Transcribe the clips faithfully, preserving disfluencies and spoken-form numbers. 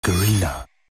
Garena.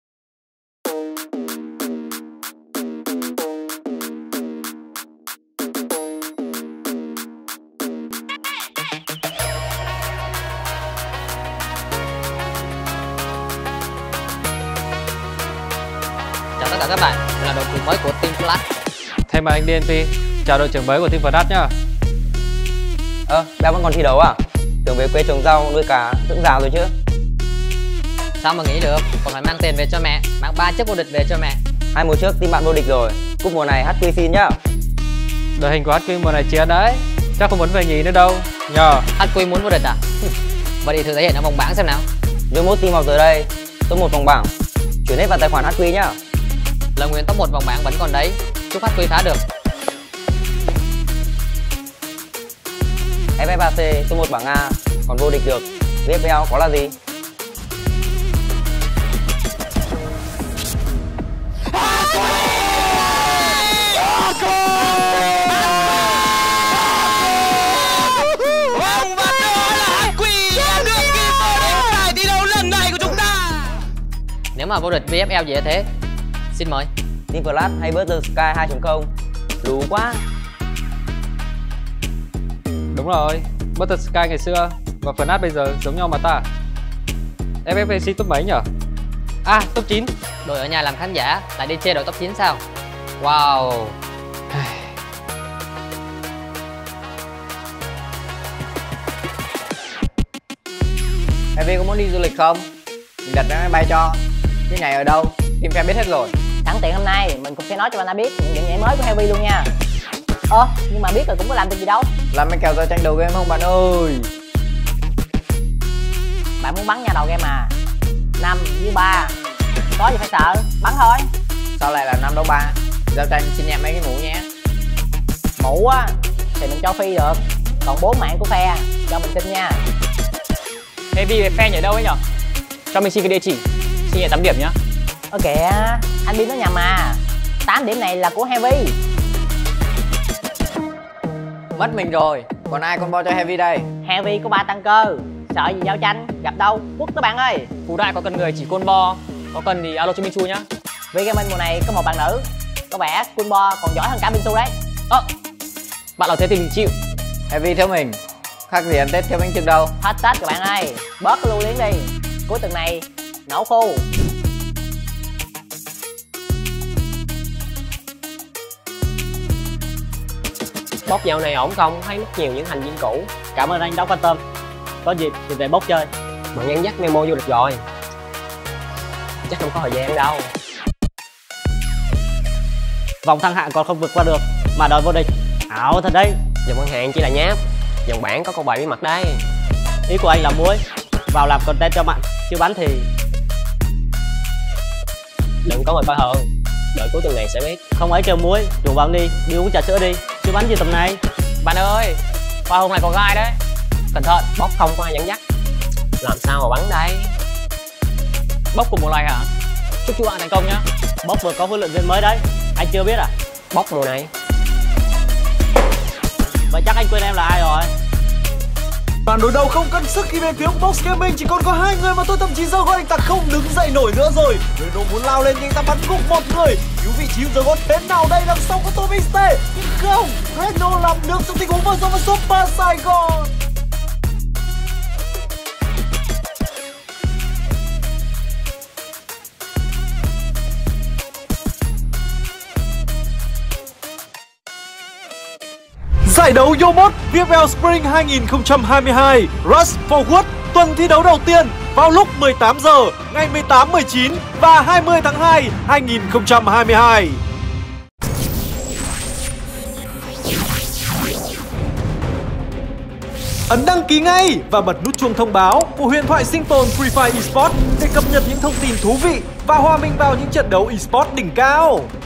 Chào tất cả các bạn, mình là đội trưởng mới của Team Flash. Thay mặt anh đê en pê, chào đội trưởng mới của Team Flash nhá. Ơ, à, Béo vẫn còn thi đấu à? Tưởng về quê trồng rau, nuôi cá, dưỡng rào rồi chứ. Sao mà nghĩ được, còn phải mang tiền về cho mẹ, mang ba chiếc vô địch về cho mẹ. Hai mùa trước team bạn vô địch rồi, cúp mùa này hát quy xin nhá. Đội hình của hát quy mùa này chiến đấy, chắc không muốn về nhì nữa đâu, nhờ. hát quy muốn vô địch à? Vậy thì thử thể hiện ở vòng bảng xem nào. Vô mốt team vào tới đây, top một vòng bảng, chuyển hết vào tài khoản hát quy nhá. Lời nguyện top một vòng bảng vẫn còn đấy, chúc hát quy phá được. ép ép a xê top một bảng A, còn vô địch được, vê ép lờ có là gì? Nếu mà vô địch vê ép lờ dễ thế, xin mời. Team Flash hay Butter Sky hai chấm không? Lú quá. Đúng rồi, Butter Sky ngày xưa và Fnatic bây giờ giống nhau mà ta. ép ép a xê top mấy nhở? À, top chín. Đội ở nhà làm khán giả lại đi chê đội top chín sao? Wow. Heavy có muốn đi du lịch không? Mình đặt vé máy bay cho. Cái này ở đâu? Team fan biết hết rồi. Sẵn tiện hôm nay mình cũng sẽ nói cho bạn ta biết những điểm nhảy mới của Heavy luôn nha. Ơ, nhưng mà biết rồi cũng có làm được gì đâu. Làm mấy kèo giao tranh đầu game không bạn ơi? Bạn muốn bắn nhà đầu game à? Năm với ba, có gì phải sợ, bắn thôi. Sao lại là năm đấu ba? Giao tranh xin nhẹ mấy cái mũ nhé. Mũ á thì mình cho phi được, còn bốn mạng của phe cho mình xin nha. Heavy về phe nhảy đâu ấy nhở? Cho mình xin cái địa chỉ, xin nhảy tám điểm nhá. Ơ kìa, anh biết nó nhầm mà. Tám điểm này là của Heavy. Mất mình rồi, còn ai combo cho Heavy đây? Heavy có ba tăng cơ, sợ gì giao tranh, gặp đâu quất các bạn ơi. Phú Đại có cần người chỉ combo, có cần thì alo cho Minh Chu nhá. Vì gaming mùa này có một bạn nữ, có vẻ combo còn giỏi hơn cả Minh Chu đấy. Ơ, à, bạn làm thế thì mình chịu. Heavy thiếu mình, khác gì ăn Tết thiếu bánh chưng đâu. Hết Tết các bạn ơi, bớt cái lưu luyến đi. Cuối tuần này nổ khu. Bốc dạo này ổn không? Thấy mất nhiều những thành viên cũ. Cảm ơn anh đã quan tâm. Có dịp thì về bốc chơi. Bạn nhắn dắt memo vô địch rồi. Chắc không có thời gian đâu. Vòng thăng hạng còn không vượt qua được mà đòi vô địch. Ảo thật đấy. Vòng thăng hạng chỉ là nháp, vòng bảng có con bài bí mật đấy. Ý của anh là muối vào làm content cho mặn, chứ bắn thì đừng có mà coi thường. Đợi cuối tuần này sẽ biết. Không ấy kêu muối, rủ vào đi, đi uống trà sữa đi, chứ bắn gì tầm này. Bạn ơi, qua hôm này có gai đấy. Cẩn thận, bốc không có ai dẫn dắt. Làm sao mà bắn đây? Bốc cùng một loài hả? Chúc chú bạn thành công nhá. Bốc vừa có huấn luyện viên mới đấy, anh chưa biết à? Bốc mùa này. Vậy chắc anh quên em là ai rồi? Bản đối đầu không cân sức khi bên phía của Box Gaming chỉ còn có hai người mà tôi thậm chí giờ gọi anh ta không đứng dậy nổi nữa rồi. Người đồ muốn lao lên nhưng ta bắn gục một người. Cứu vị trí giờ gót thế nào đây, đằng sau có Tomiste. Nhưng không, Reno làm được trong tình huống vừa rồi với Super Sài Gòn. Giải đấu Yomot vê ép lờ Spring hai nghìn không trăm hai mươi hai Rush Forward tuần thi đấu đầu tiên vào lúc mười tám giờ ngày mười tám, mười chín và hai mươi tháng hai hai nghìn không trăm hai mươi hai. Ấn đăng ký ngay và bật nút chuông thông báo của huyền thoại sinh tồn Free Fire Esports để cập nhật những thông tin thú vị và hòa mình vào những trận đấu esports đỉnh cao.